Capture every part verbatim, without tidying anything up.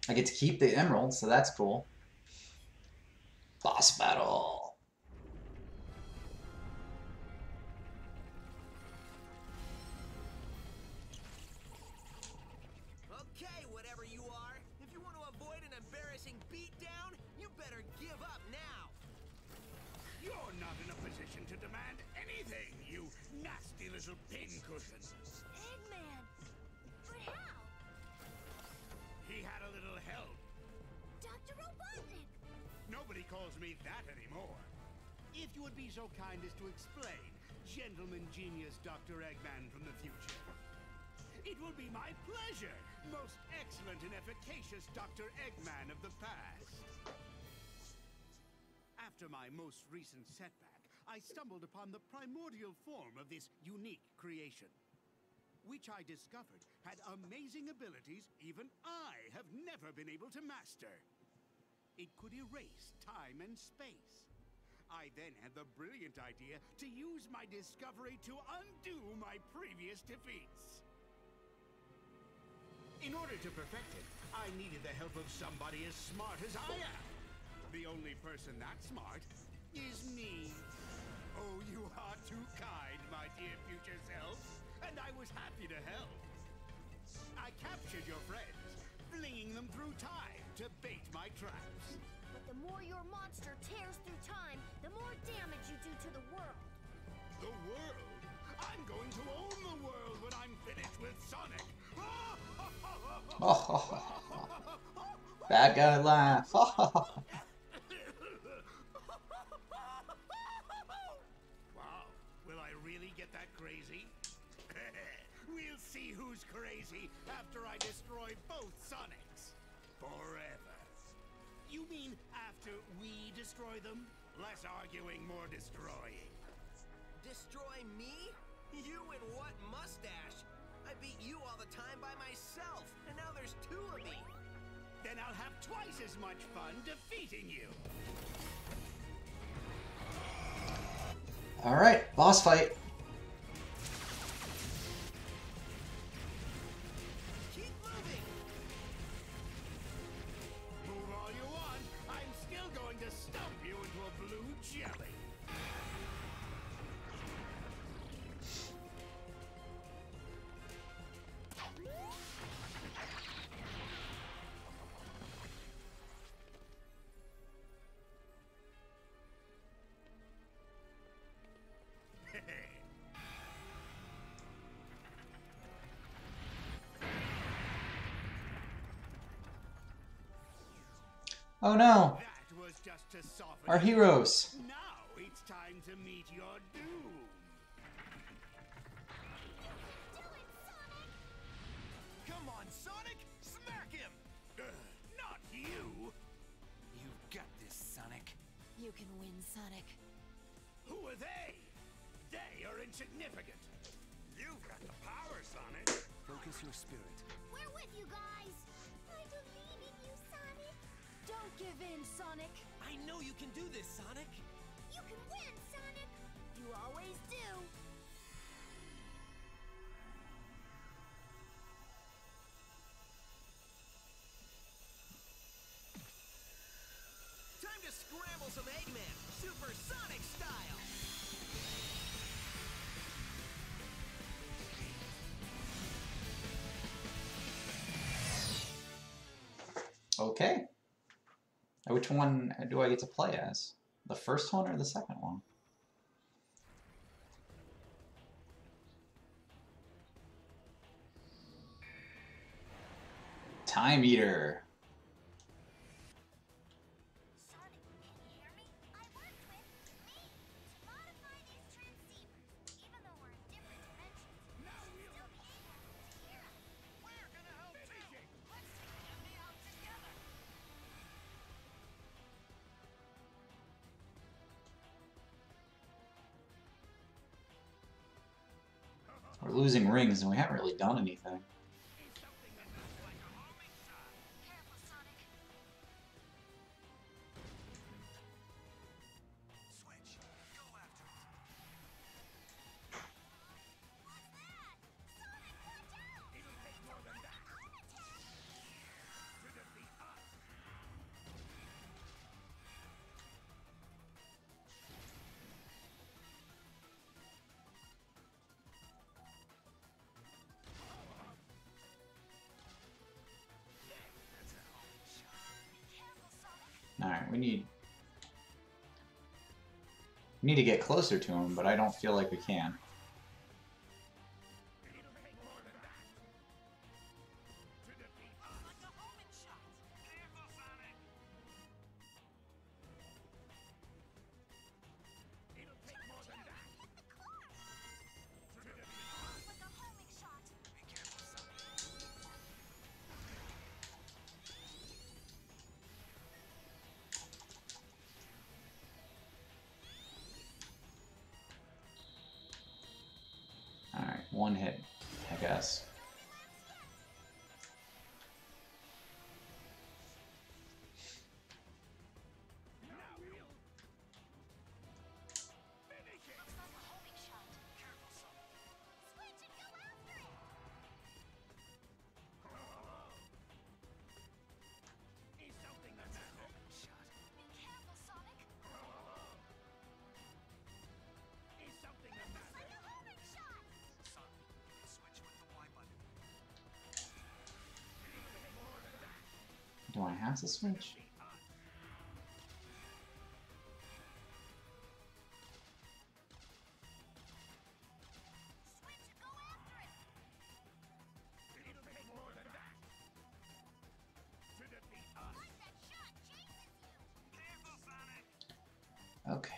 I get to keep the emerald, so that's cool. Boss battle. Okay, whatever you are, if you want to avoid an embarrassing beatdown, you better give up now. You're not in a position to demand anything, you nasty little pincushion. Eggman! But how? He had a little help. Doctor Robotnik! Nobody calls me that anymore. If you would be so kind as to explain, gentleman genius Doctor Eggman from the future. It will be my pleasure, most excellent and efficacious Doctor Eggman of the past. After my most recent setback, I stumbled upon the primordial form of this unique creation, which I discovered had amazing abilities even I have never been able to master. It could erase time and space. I then had the brilliant idea to use my discovery to undo my previous defeats. In order to perfect it, I needed the help of somebody as smart as I am. The only person that smart is me. Oh, you are too kind, my dear future self, and I was happy to help. I captured your friends, flinging them through time to bait my traps. But the more your monster tears through time, the more damage you do to the world. The world? I'm going to own the world when I'm finished with Sonic. Bad guy laugh. Wow, will I really get that crazy? We'll see who's crazy after I destroy both Sonics. Forever. You mean after we destroy them? Less arguing, more destroying. Destroy me? You and what mustache? I beat you all the time by myself, and now there's two of me. Then I'll have twice as much fun defeating you. Alright, boss fight. Keep moving. Move all you want. I'm still going to stump you into a blue jelly. Oh no, That was just to soften our you. heroes. Now it's time to meet your doom. Come on, Sonic! Smack him! Ugh, not you. You've got this, Sonic. You can win, Sonic. Who are they? They are insignificant. You've got the power, Sonic. Focus your spirit. We're with you guys! I believe in you, Sonic! Don't give in, Sonic! I know you can do this, Sonic. You can win, Sonic! You always do! Time to scramble some Eggman, Super Sonic style. Okay. Which one do I get to play as? The first one or the second one? Time Eater. Sonic, can you hear me? I worked with me to modify these transceivers. Even though we're in different dimensions, Now we'll we'll still be able to hear us. We're gonna help too. Let's take the enemy out together! We're losing rings and we haven't really done anything. Something that looks like a homing sun. Careful, Sonic. Switch. Go after it. What's that? Sonic, watch out! It'll take more than that. Arm attack! To defeat Alright, we need... We need to get closer to him, but I don't feel like we can. Alright, one hit, I guess. Do I have to switch? Okay.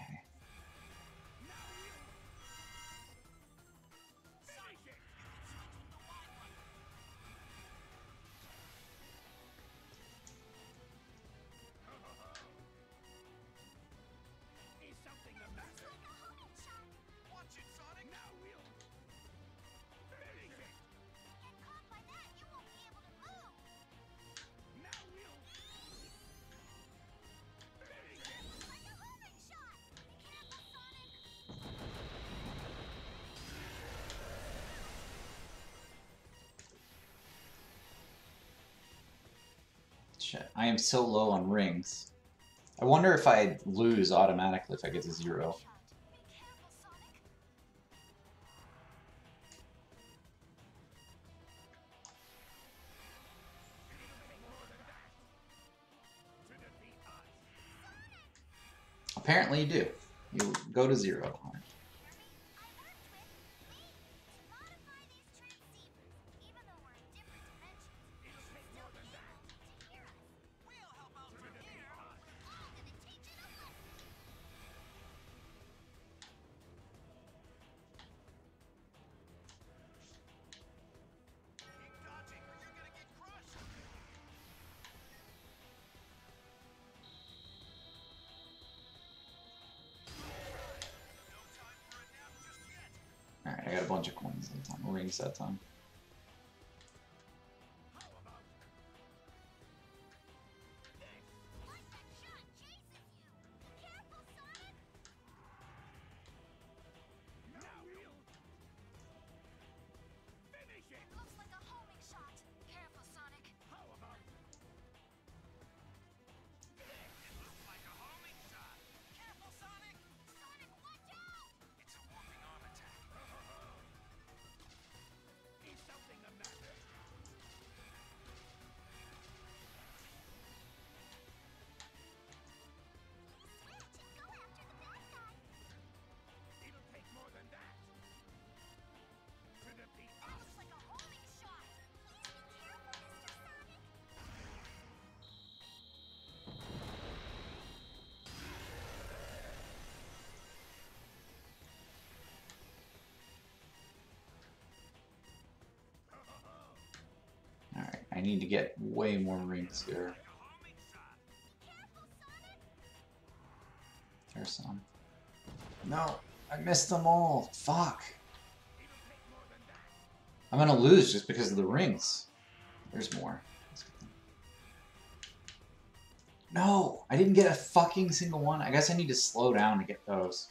Shit, I am so low on rings. I wonder if I lose automatically if I get to zero. Apparently you do. You go to zero. Alright, I got a bunch of coins that time. Rings that time. Alright, I need to get way more rings here. There's some. No, I missed them all. Fuck. I'm gonna lose just because of the rings. There's more. No, I didn't get a fucking single one. I guess I need to slow down to get those.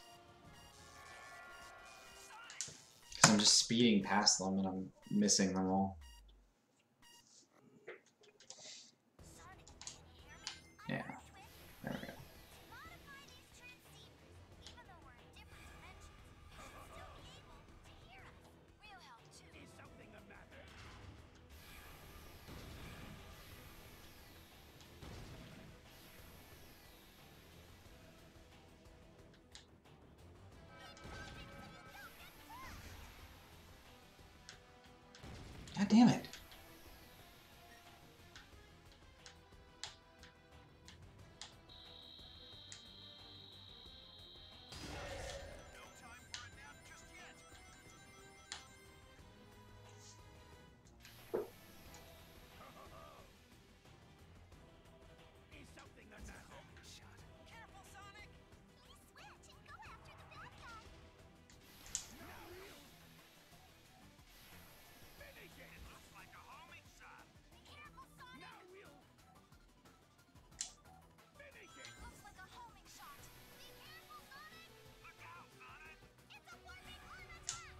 Because I'm just speeding past them and I'm missing them all. Yeah, there we go. damn it. No time for a nap just yet. Is something the matter? Shot. Careful, Sonic! Please switch and go after the bad guy. Finish it. Looks like a homing shot. Be careful, Sonic. Now we'll finish it. Looks like a homing shot. Be careful, Sonic. Look out, Sonic. It's a warping arm attack.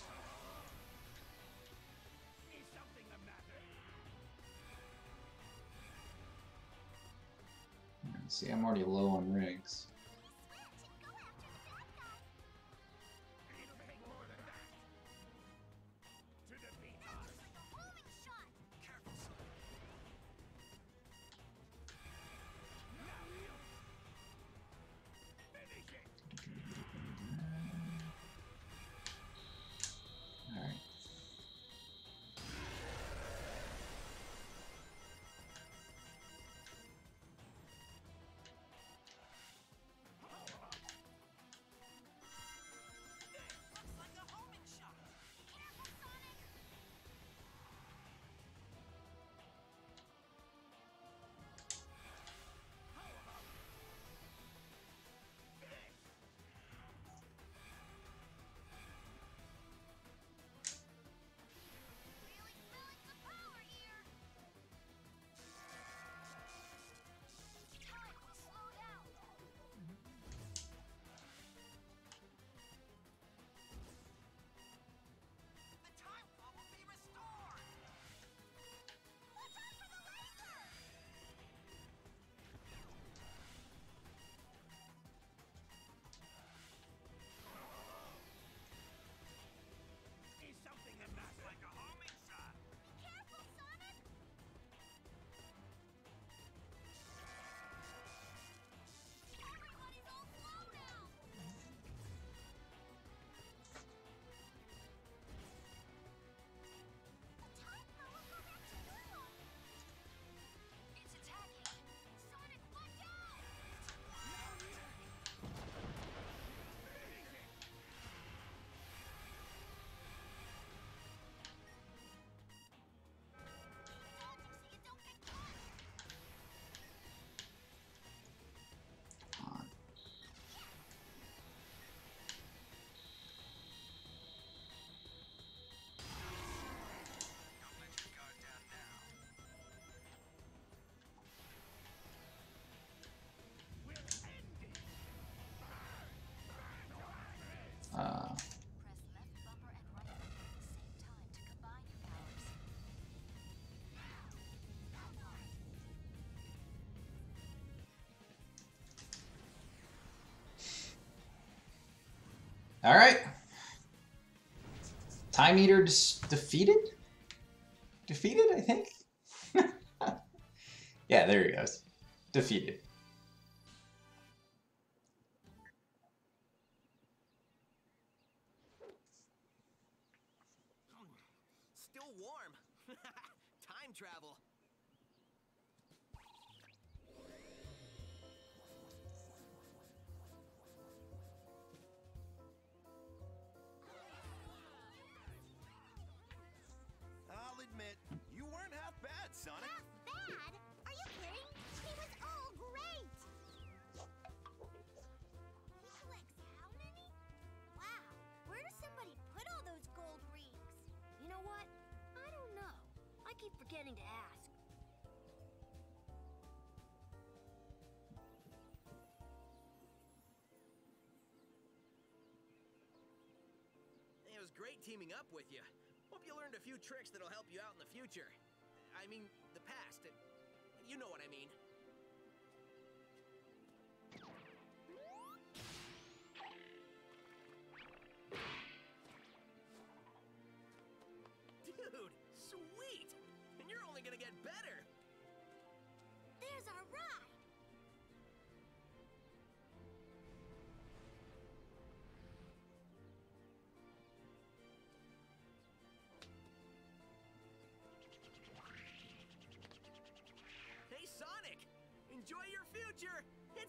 Is something the matter? See, I'm already low on rigs. Please switch and go after the bad guy. It'll take more than that. To defeat us. Looks like a homing shot. Careful, Sonic. Now we'll finish it. Alright. Looks like a homing shot. Be careful, Sonic. Really feeling some power here. Time will slow down. The time flow will be restored. Watch out for the laser. Is something the matter? Like a homing shot. Be careful, Sonic. Everybody's all slow now. The time flow will go back to normal. It's attacking. Sonic, watch out! Dodging so you don't get caught. Come on. Don't let your guard down now. We'll end it. Uh, Press left bumper and right bumper at the same time to combine your powers. Alright. Time Eater dis- defeated? Defeated, I think? Yeah, there he goes. Defeated. Still warm. Time travel. I'll admit, you weren't half bad, Sonic. Half bad? Are you kidding? He was all great! He collects how many? Wow, where does somebody put all those gold rings? You know what? I don't know. I keep forgetting to ask. It was great teaming up with you. Hope you learned a few tricks that'll help you out in the future. I mean, the past. You know what I mean. Dude, sweet! And you're only gonna get better! There's our ride!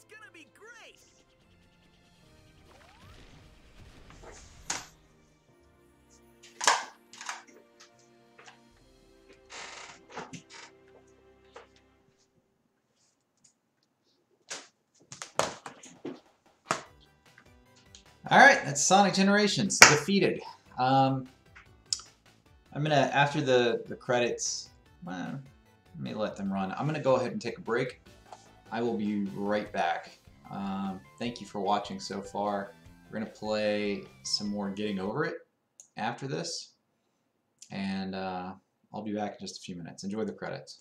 It's gonna be great! All right, that's Sonic Generations defeated. Um, I'm gonna, after the the credits, well, let me let them run. I'm gonna go ahead and take a break. I will be right back. Um, thank you for watching so far. We're gonna play some more Getting Over It after this, and uh, I'll be back in just a few minutes. Enjoy the credits.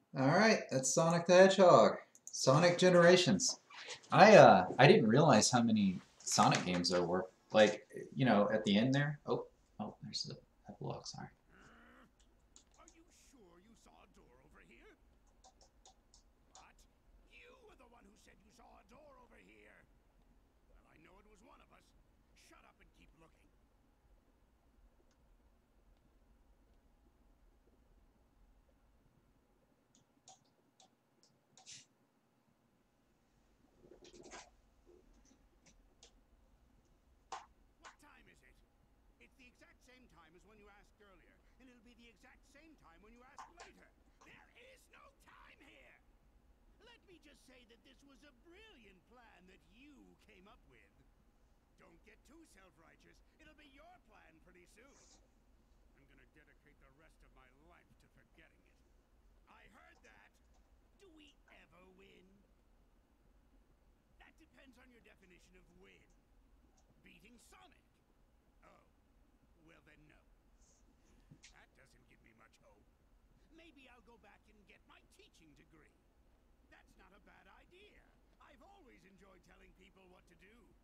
All right, that's Sonic the Hedgehog. Sonic Generations. I uh I didn't realize how many Sonic games there were. Like, you know, at the end there. Oh, oh, there's the epilogue. Sorry. Are you sure you saw a door over here? What? You were the one who said you saw a door over here. Well, I know it was one of us. Shut up and keep looking. What time is it? It's the exact same time as when you asked earlier, and it'll be the exact same time when you ask later. There is no time here! Let me just say that this was a brilliant plan that you came up with. Don't get too self-righteous. It'll be your plan pretty soon. I'm gonna dedicate the rest of my life to forgetting it. I heard that! Do we ever win? That depends on your definition of win. Beating Sonic. Oh, well then no. That doesn't give me much hope. Maybe I'll go back and get my teaching degree. That's not a bad idea. I've always enjoyed telling people what to do.